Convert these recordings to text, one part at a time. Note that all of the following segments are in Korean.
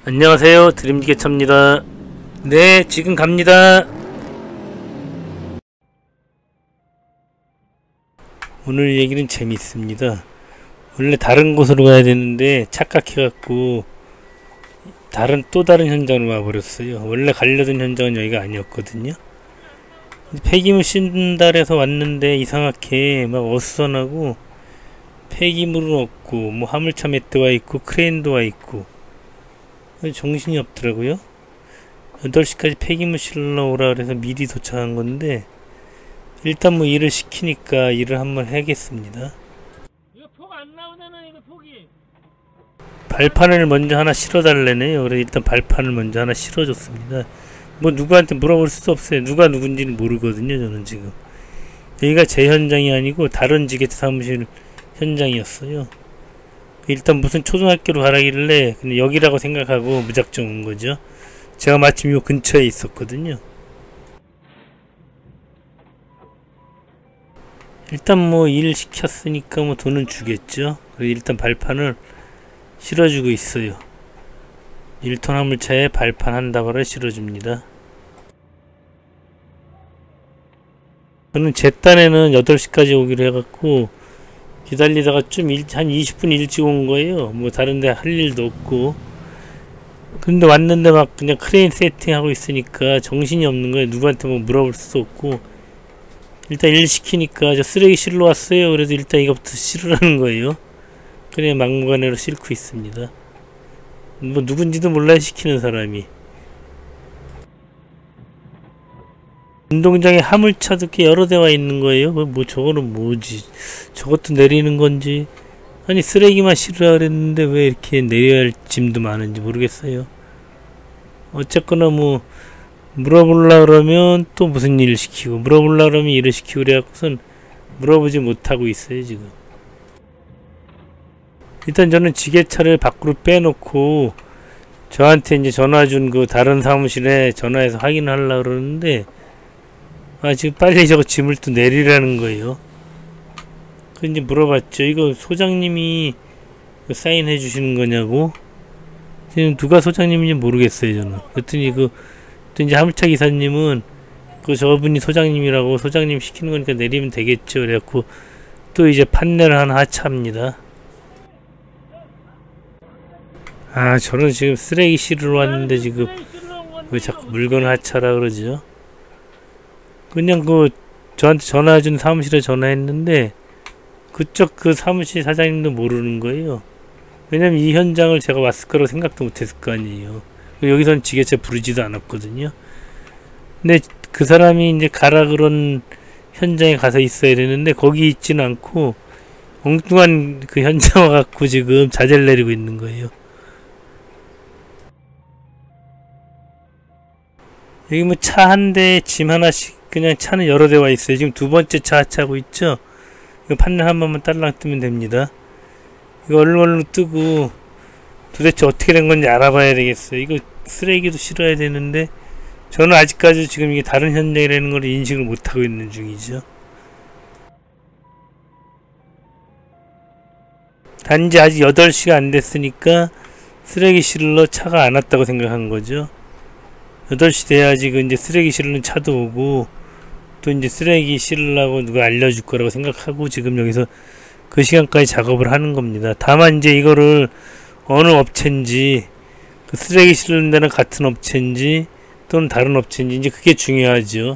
안녕하세요, 드림지게차입니다. 네, 지금 갑니다. 오늘 얘기는 재밌습니다. 원래 다른 곳으로 가야 되는데 착각해갖고 또 다른 현장으로 와버렸어요. 원래 가려던 현장은 여기가 아니었거든요. 폐기물 쉰달에서 왔는데 이상하게 막 어수선하고 폐기물은 없고 뭐 화물차 몇 대 와 있고 크레인도 와 있고 정신이 없더라고요. 8시까지 폐기물 실러 오라 그래서 미리 도착한 건데 일단 뭐 일을 시키니까 일을 한번 해야겠습니다. 이거 폭 안 나오잖아. 이거 폭이 발판을 먼저 하나 실어달래네요. 그래서 일단 발판을 먼저 하나 실어줬습니다. 뭐 누구한테 물어볼 수도 없어요. 누가 누군지는 모르거든요. 저는 지금 여기가 제 현장이 아니고 다른 지게차 사무실 현장이었어요. 일단 무슨 초등학교로 가라길래 그냥 여기라고 생각하고 무작정 온 거죠. 제가 마침 요 근처에 있었거든요. 일단 뭐 일 시켰으니까 뭐 돈은 주겠죠. 그래서 일단 발판을 실어주고 있어요. 1톤 화물차에 발판 한 다발을 실어줍니다. 저는 제 딴에는 8시까지 오기로 해갖고 기다리다가 좀 한 20분 일찍 온 거예요. 뭐 다른데 할 일도 없고. 근데 왔는데 막 그냥 크레인 세팅하고 있으니까 정신이 없는 거예요. 누구한테 뭐 물어볼 수도 없고. 일단 일 시키니까 저 쓰레기 실러 왔어요. 그래도 일단 이거부터 실으라는 거예요. 그냥 막무가내로 싣고 있습니다. 뭐 누군지도 몰라요, 시키는 사람이. 운동장에 화물차도 꽤 여러 대와 있는 거예요. 뭐 저거는 뭐지? 저것도 내리는 건지. 아니 쓰레기만 실으라 그랬는데 왜 이렇게 내려야 할 짐도 많은지 모르겠어요. 어쨌거나 뭐 물어보려 그러면 또 무슨 일을 시키고 물어보려 그러면 일을 시키고 그래갖고선 물어보지 못하고 있어요 지금. 일단 저는 지게차를 밖으로 빼놓고 저한테 이제 전화 준 그 다른 사무실에 전화해서 확인을 하려고 그러는데 지금 빨리 저거 짐을 또 내리라는 거예요. 그 이제 물어봤죠. 이거 소장님이 사인해 주시는 거냐고. 지금 누가 소장님인지 모르겠어요 저는. 그랬더니 또 이제 화물차 기사님은 저분이 소장님이라고 소장님 시키는 거니까 내리면 되겠죠. 그래갖고 또 이제 판넬을 하나 하차합니다. 저는 지금 쓰레기 실으러 왔는데 지금 왜 자꾸 물건을 하차라 그러죠? 그냥 저한테 전화준 사무실에 전화했는데 그쪽 그 사무실 사장님도 모르는 거예요. 왜냐면 이 현장을 제가 왔을 거라고 생각도 못했을 거 아니에요. 여기서는 지게차 부르지도 않았거든요. 근데 그 사람이 이제 가라 그런 현장에 가서 있어야 되는데 거기 있지는 않고 엉뚱한 그 현장 와갖고 지금 자재를 내리고 있는 거예요. 여기 뭐 차 한 대에 짐 하나씩 그냥 차는 여러 대 와 있어요. 지금 두 번째 차 하차하고 있죠. 이거 판넬 한 번만 딸랑 뜨면 됩니다. 이거 얼른 뜨고 도대체 어떻게 된 건지 알아봐야 되겠어요. 이거 쓰레기도 실어야 되는데 저는 아직까지 지금 이게 다른 현장이라는 걸 인식을 못하고 있는 중이죠. 단지 아직 8시가 안 됐으니까 쓰레기 실러 차가 안 왔다고 생각한 거죠. 8시 돼야지 이제 쓰레기 실는 차도 오고 또 이제 쓰레기 실으려고 누가 알려줄 거라고 생각하고 지금 여기서 그 시간까지 작업을 하는 겁니다. 다만 이제 이거를 어느 업체인지 그 쓰레기 실는 데는 같은 업체인지 또는 다른 업체인지 이제 그게 중요하죠.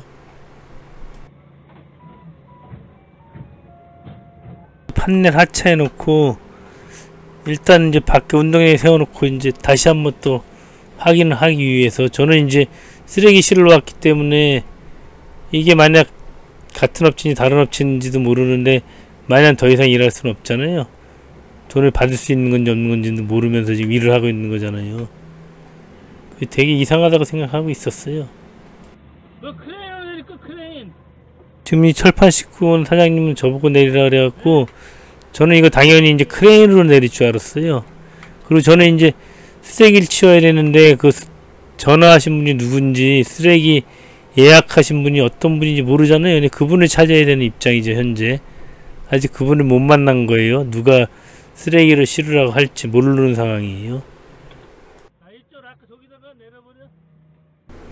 판넬 하차해 놓고 일단 이제 밖에 운동장에 세워놓고 이제 다시 한번 또 확인을 하기 위해서 저는 이제 쓰레기 실러 왔기 때문에 이게 만약 같은 업체인지 다른 업체인지도 모르는데 만약 더 이상 일할 수는 없잖아요. 돈을 받을 수 있는 건지 없는 건지도 모르면서 지금 일을 하고 있는 거잖아요. 되게 이상하다고 생각하고 있었어요. 너 크레인으로 내릴까 크레인? 지금 이 철판 싣고 온 사장님은 저보고 내리라 그래갖고 저는 이거 당연히 이제 크레인으로 내릴 줄 알았어요. 그리고 저는 이제 쓰레기를 치워야 되는데 전화하신 분이 누군지 쓰레기 예약하신 분이 어떤 분인지 모르잖아요. 근데 그분을 찾아야 되는 입장이죠. 현재 아직 그분을 못 만난 거예요. 누가 쓰레기를 실으라고 할지 모르는 상황이에요.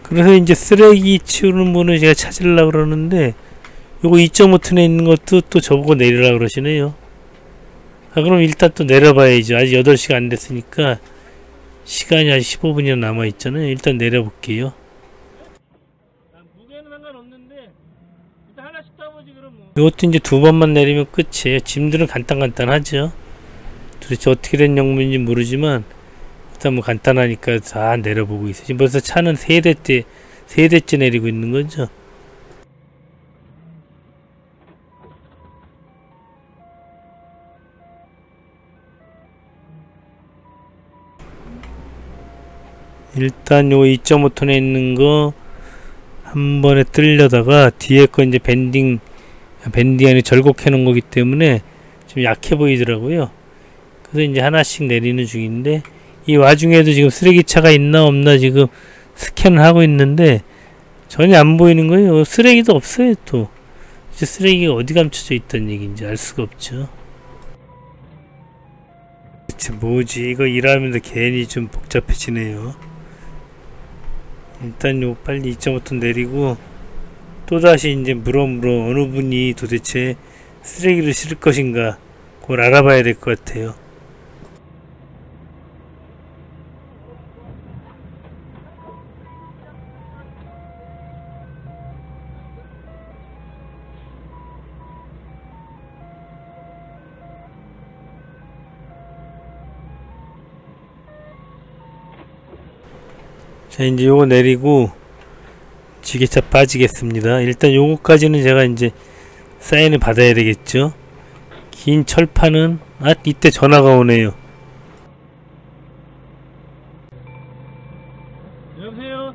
그래서 이제 쓰레기 치우는 분을 제가 찾으려고 그러는데 요거 2.5톤에 있는 것도 또 저보고 내리라고 그러시네요. 아, 그럼 일단 또 내려봐야죠. 아직 8시가 안 됐으니까 시간이 아직 15분이나 남아있잖아요. 일단 내려볼게요. 무게는 상관없는데 일단 하나씩 따보지 그럼 뭐. 이것도 이제 2번만 내리면 끝이에요. 짐들은 간단하죠. 도대체 어떻게 된 영문인지 모르지만 일단 뭐 간단하니까 다 내려보고 있어요. 지금 벌써 차는 세 대째 내리고 있는 거죠. 일단 요 2.5톤에 있는 거 한 번에 뜰려다가 뒤에 거 이제 밴딩 안에 절곡해 놓은 거기 때문에 좀 약해 보이더라고요. 그래서 이제 하나씩 내리는 중인데 이 와중에도 지금 쓰레기차가 있나 없나 지금 스캔을 하고 있는데 전혀 안 보이는 거예요. 쓰레기도 없어요. 또 이제 쓰레기가 어디 감춰져 있다는 얘기인지 알 수가 없죠. 대체 뭐지? 이거 일하면서 괜히 좀 복잡해지네요. 일단 요 빨리 2.5톤 내리고 또다시 이제 물어 어느 분이 도대체 쓰레기를 실을 것인가 그걸 알아봐야 될 것 같아요. 자, 이제 요거 내리고 지게차 빠지겠습니다. 일단 요거까지는 제가 이제 사인을 받아야 되겠죠. 긴 철판은 이때 전화가 오네요. 여보세요?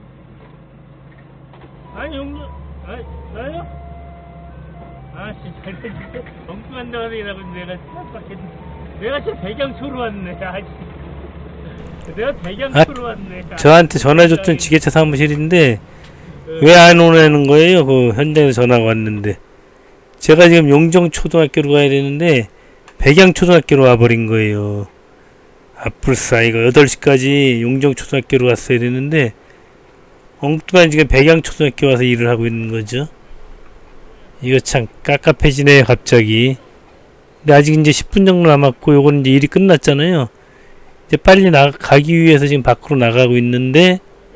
아니 용준 나요? 아씨 잘해줄게. 엉뚱한다고 하더라고 내가 생각밖에 내가 지금 배경초로 왔네. 아씨 내가 배경초로 왔네. 저한테 전화줬던 지게차 사무실인데 왜 안 오는 거예요? 그 현장에서 전화가 왔는데 제가 지금 용정초등학교로 가야 되는데 백양초등학교로 와버린 거예요. 아뿔싸 이거 8시까지 용정초등학교로 갔어야 되는데 엉뚱한 지금 백양초등학교 와서 일을 하고 있는 거죠. 이거 참 깝깝해지네요 갑자기. 근데 아직 이제 10분 정도 남았고 요거는 이제 일이 끝났잖아요. 이제 빨리 가기 위해서 지금 밖으로 나가고 있는데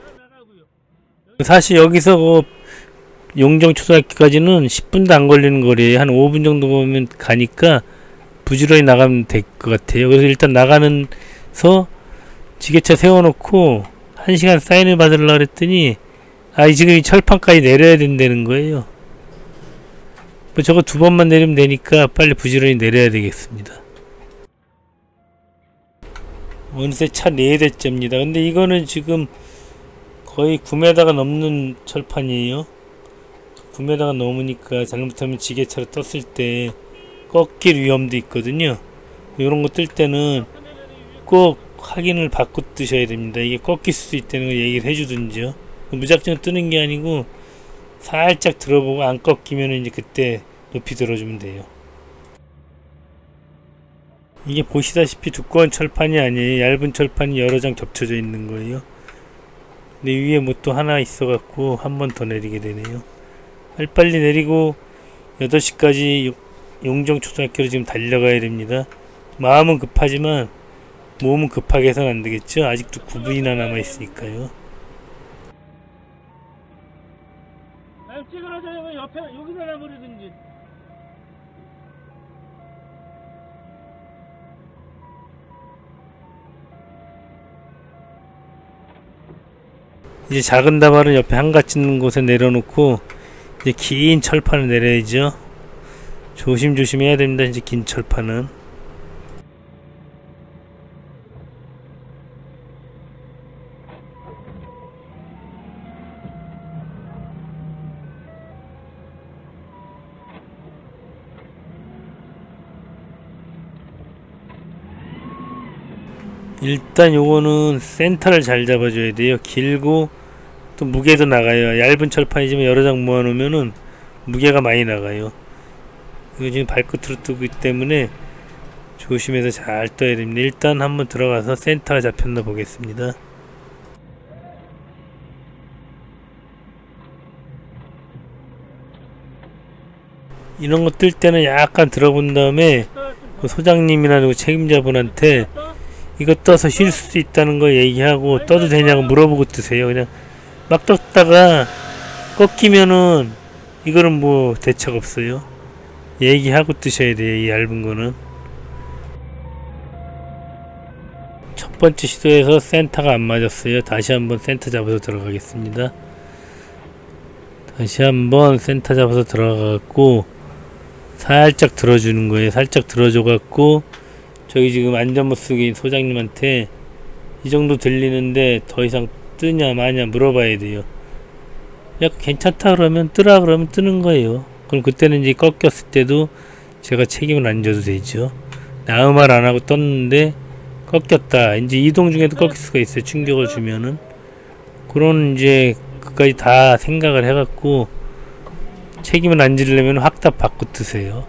사실 여기서 용정초등학교까지는 10분도 안 걸리는 거리에요. 한 5분 정도 보면 가니까 부지런히 나가면 될 것 같아요. 그래서 일단 나가면서 지게차 세워놓고 1시간 사인을 받으려고 그랬더니 지금 이 철판까지 내려야 된다는 거예요. 뭐 저거 2번만 내리면 되니까 빨리 부지런히 내려야 되겠습니다. 어느새 차 4대째입니다. 근데 이거는 지금 거의 9m가 넘는 철판이에요. 9m가 넘으니까 잘못하면 지게차로 떴을 때 꺾일 위험도 있거든요. 이런 거 뜰 때는 꼭 확인을 받고 뜨셔야 됩니다. 이게 꺾일 수도 있다는 걸 얘기를 해주든지요. 무작정 뜨는 게 아니고 살짝 들어보고 안 꺾이면 이제 그때 높이 들어주면 돼요. 이게 보시다시피 두꺼운 철판이 아니에요. 얇은 철판이 여러 장 겹쳐져 있는 거예요. 근데 위에 뭐 또 하나 있어갖고 한 번 더 내리게 되네요. 빨리 내리고 8시까지 용정초등학교로 지금 달려가야 됩니다. 마음은 급하지만 몸은 급하게 해서는 안 되겠죠. 아직도 9분이나 남아있으니까요. 찌그러져요. 옆에 여기다 놔버리든지. 이제 작은 다발은 옆에 한갓 있는 곳에 내려놓고 이제 긴 철판을 내려야죠. 조심조심 해야 됩니다. 이제 긴 철판은. 일단 요거는 센터를 잘 잡아줘야 돼요. 길고 또 무게도 나가요. 얇은 철판이지만 여러 장 모아놓으면은 무게가 많이 나가요. 이거 지금 발끝으로 뜨기 때문에 조심해서 잘 떠야 됩니다. 일단 한번 들어가서 센터가 잡혔나 보겠습니다. 이런 거 뜰 때는 약간 들어본 다음에 그 소장님이나 그 책임자분한테 이거 떠서 쉴 수도 있다는 거 얘기하고 떠도 되냐고 물어보고 뜨세요. 그냥 막 떴다가 꺾이면은 이거는 뭐 대책 없어요. 얘기하고 뜨셔야 돼요. 이 얇은 거는. 첫 번째 시도에서 센터가 안 맞았어요. 다시 한번 센터 잡아서 들어가겠습니다. 다시 한번 센터 잡아서 들어가갖고 살짝 들어주는 거예요. 살짝 들어줘갖고 저기 지금 안전 못 쓰게 소장님한테 이 정도 들리는데 더 이상 뜨냐 마냐 물어봐야 돼요. 약간 괜찮다 그러면 뜨라 그러면 뜨는 거예요. 그럼 그때는 이제 꺾였을 때도 제가 책임을 안 져도 되죠. 아무 말 안 하고 떴는데 꺾였다. 이제 이동 중에도 꺾일 수가 있어요. 충격을 주면은. 그런 이제 그까지 다 생각을 해갖고 책임을 안 지려면 확답 받고 뜨세요.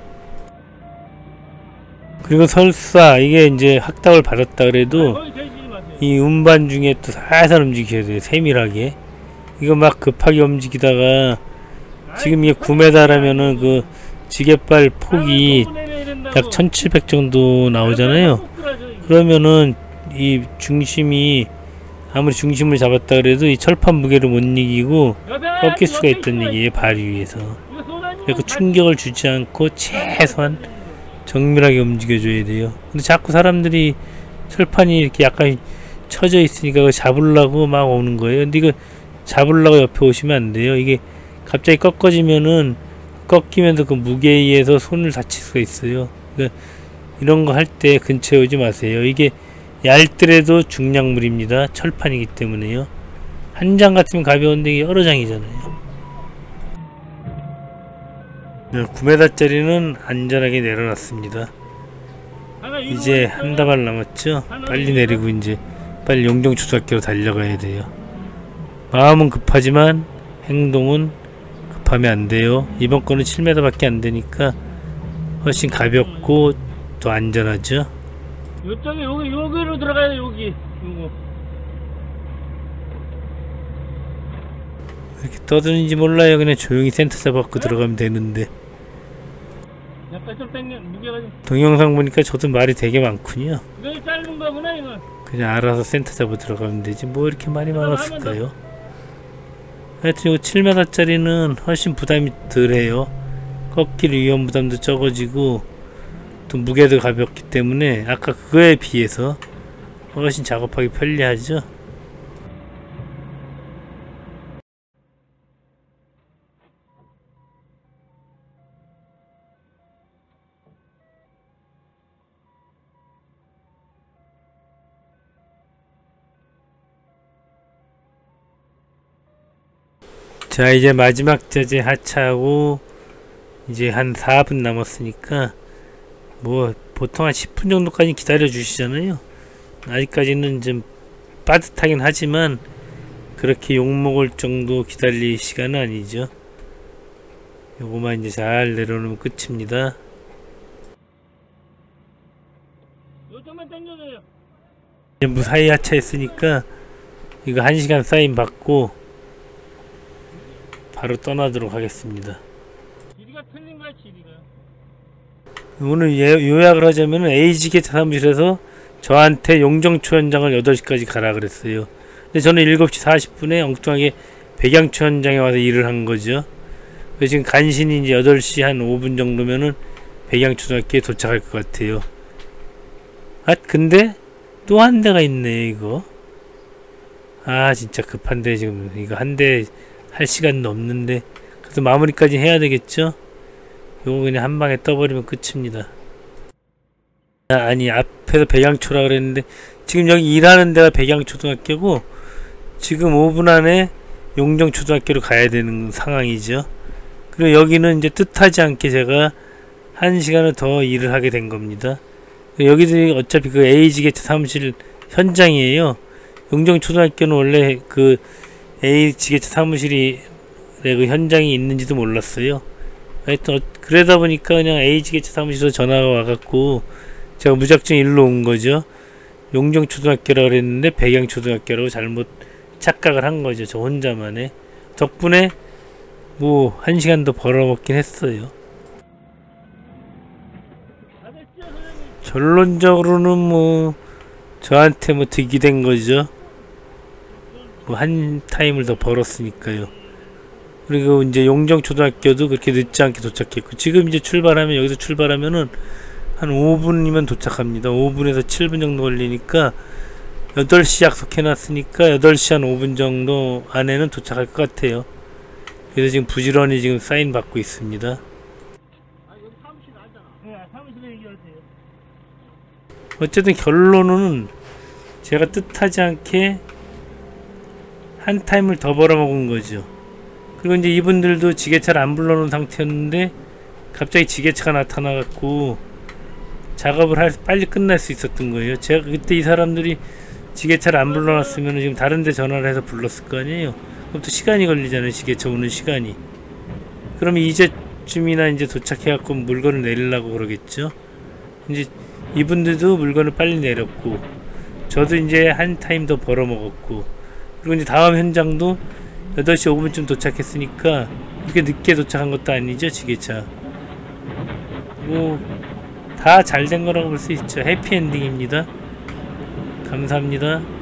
그리고 설사 이게 이제 확답을 받았다 그래도 이 운반 중에 또 살살 움직여야 돼요. 세밀하게. 이거 막 급하게 움직이다가 지금 이게 9m라면은 그 지게발 폭이 약 1700 정도 나오잖아요. 그러면은 이 중심이 아무리 중심을 잡았다 그래도 이 철판 무게를 못 이기고 꺾일 수가 있다는 얘기예요. 발 위에서. 그러니까 충격을 주지 않고 최소한 정밀하게 움직여줘야 돼요. 근데 자꾸 사람들이 철판이 이렇게 약간 처져 있으니까 그거 잡으려고 막 오는 거예요. 근데 이거 잡으려고 옆에 오시면 안 돼요. 이게 갑자기 꺾어지면은 꺾이면서 그 무게에 의해서 손을 다칠 수가 있어요. 그러니까 이런 거 할 때 근처에 오지 마세요. 이게 얇더라도 중량물입니다. 철판이기 때문에요. 한 장 같으면 가벼운데 이게 여러 장이잖아요. 9m짜리는 안전하게 내려놨습니다. 이제 한 다발 남았죠? 빨리 내리고 이제 빨리 용정초등학교로 달려가야 돼요. 마음은 급하지만 행동은 급하면 안 돼요. 이번 거는 7m 밖에 안 되니까 훨씬 가볍고 더 안전하죠. 요쪽에 여기로 들어가야 돼. 여기 요거. 이렇게 떠드는지 몰라요. 그냥 조용히 센터 잡아갖고 들어가면 되는데. 약간 좀 당겨 무게가 좀. 동영상 보니까 저도 말이 되게 많군요. 이거 짧은 거구나 이거. 그냥 알아서 센터 잡아 들어가면 되지 뭐 이렇게 말이 많았을까요? 하여튼 이거 7m짜리는 훨씬 부담이 덜해요. 꺾일 위험 부담도 적어지고 또 무게도 가볍기 때문에 아까 그거에 비해서 훨씬 작업하기 편리하죠. 자, 이제 마지막 자재 하차하고 이제 한 4분 남았으니까 뭐 보통 한 10분 정도까지 기다려 주시잖아요. 아직까지는 좀 빠듯하긴 하지만 그렇게 욕먹을 정도 기다릴 시간은 아니죠. 요거만 이제 잘 내려놓으면 끝입니다. 요쪽만 당겨줘요. 이제 무사히 하차했으니까 이거 1시간 사인 받고 바로 떠나도록 하겠습니다. 길이가 틀린 거야, 길이가. 오늘 요약을 하자면 에이지게차 사무실에서 저한테 용정초 현장을 8시까지 가라 그랬어요. 근데 저는 7시 40분에 엉뚱하게 백양초 현장에 와서 일을 한 거죠. 그래서 지금 간신히 이제 8시 한 5분 정도면은 백양초등학교에 도착할 것 같아요. 아, 근데 또 한 대가 있네, 이거. 아, 진짜 급한데 지금 이거 한 대 할 시간도 없는데 그래서 마무리까지 해야 되겠죠? 요거 그냥 한 방에 떠버리면 끝입니다. 아니, 앞에서 백양초라 그랬는데 지금 여기 일하는 데가 백양초등학교고 지금 5분 안에 용정초등학교로 가야 되는 상황이죠. 그리고 여기는 이제 뜻하지 않게 제가 1시간을 더 일을 하게 된 겁니다. 여기도 어차피 그 A지게차 사무실 현장이에요. 용정초등학교는 원래 그 A지게차 사무실이 그 현장이 있는지도 몰랐어요. 하여튼 그러다 보니까 그냥 A지게차 사무실에서 전화가 와갖고 제가 무작정 일로 온 거죠. 용정초등학교라 그랬는데 백양초등학교라고 잘못 착각을 한 거죠. 저 혼자만의. 덕분에 뭐 1시간 더 벌어먹긴 했어요. 결론적으로는 뭐 저한테 뭐 득이 된 거죠. 뭐 한 타임을 더 벌었으니까요. 그리고 이제 용정초등학교도 그렇게 늦지 않게 도착했고, 지금 이제 출발하면, 여기서 출발하면은 한 5분이면 도착합니다. 5분에서 7분 정도 걸리니까 8시 약속해놨으니까 8시 한 5분 정도 안에는 도착할 것 같아요. 그래서 지금 부지런히 지금 사인 받고 있습니다. 아 여기 사무실 알잖아. 네, 사무실에 얘기하세요. 어쨌든 결론은 제가 뜻하지 않게 한 타임을 더 벌어먹은 거죠. 그리고 이제 이분들도 지게차를 안 불러놓은 상태였는데 갑자기 지게차가 나타나갖고 작업을 빨리 끝날 수 있었던 거예요. 제가 그때 이 사람들이 지게차를 안 불러놨으면 지금 다른 데 전화를 해서 불렀을 거 아니에요. 그럼 또 시간이 걸리잖아요. 지게차 오는 시간이. 그러면 이제쯤이나 이제 도착해갖고 물건을 내리려고 그러겠죠. 이제 이분들도 물건을 빨리 내렸고, 저도 이제 한 타임 더 벌어먹었고, 그리고 이제 다음 현장도 8시 5분쯤 도착했으니까 이렇게 늦게 도착한 것도 아니죠. 지게차 뭐 다 잘 된 거라고 볼 수 있죠. 해피엔딩입니다. 감사합니다.